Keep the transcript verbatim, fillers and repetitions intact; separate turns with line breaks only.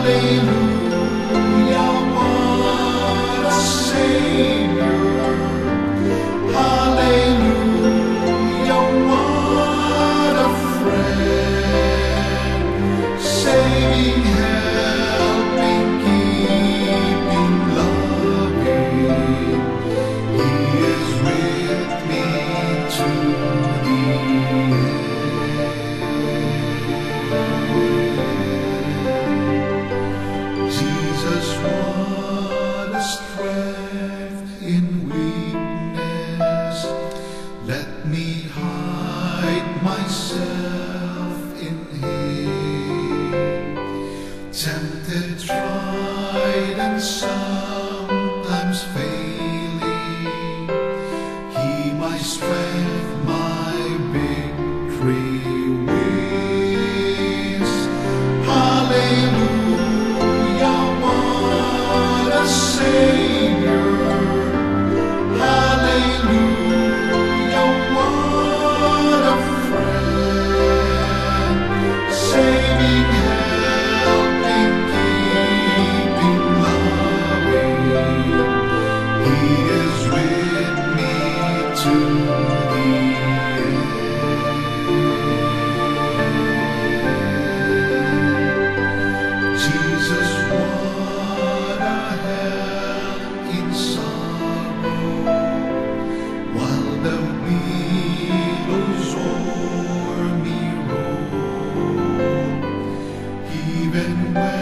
Hallelujah, what a Savior. Hallelujah, what a friend. Saving, helping, keeping, loving. He is with me to the end. Jesus, what a strength in weakness. Let me hide myself in Him. Tempted, tried, and sometimes failing. He my strength, my victory wins. Hallelujah, what a Savior. Hallelujah, what a friend. Saving, helping, keeping, loving. He is with me to the end. Jesus, what a help in sorrow, while the billows o'er me roll. Even when